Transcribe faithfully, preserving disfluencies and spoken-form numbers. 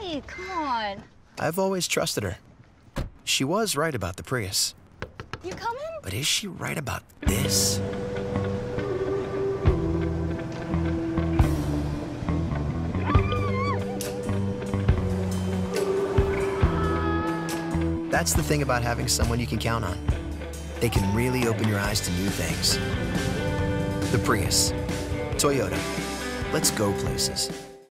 Hey, come on. I've always trusted her. She was right about the Prius. You coming? But is she right about this? That's the thing about having someone you can count on. They can really open your eyes to new things. The Prius. Toyota. Let's go places.